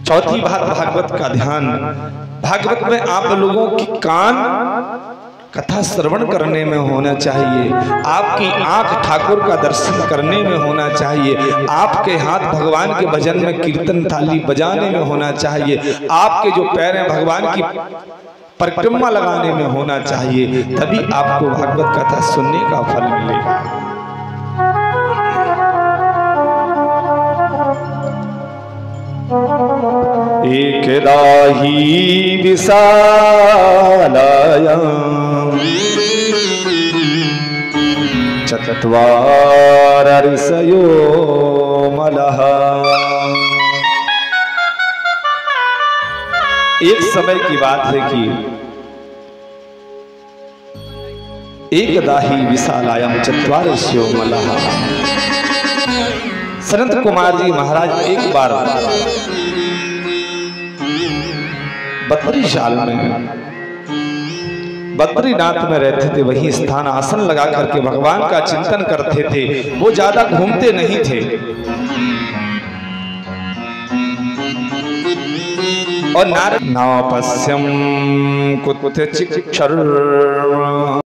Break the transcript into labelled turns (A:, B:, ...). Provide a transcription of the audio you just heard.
A: चौथी बात भागवत का ध्यान। भागवत में आप लोगों की कान कथा श्रवण करने में होना चाहिए, आपकी आंख ठाकुर का दर्शन करने में होना चाहिए, आपके हाथ भगवान के भजन में कीर्तन थाली बजाने में होना चाहिए, आपके जो पैर हैं भगवान की परिक्रमा लगाने में होना चाहिए, तभी आपको भागवत कथा सुनने का फल मिलेगा। एकदाही विशालायां चत्वार ऋषयो मलः। एक समय की बात है कि एकदाही विशालायां चत्वार ऋषयो मलः। सनत कुमार जी महाराज एक बार बद्रीशाल में बद्रीनाथ में रहते थे, वही स्थान आसन लगा करके भगवान का चिंतन करते थे। वो ज्यादा घूमते नहीं थे और नारद नापस्यम कुतचिक्षर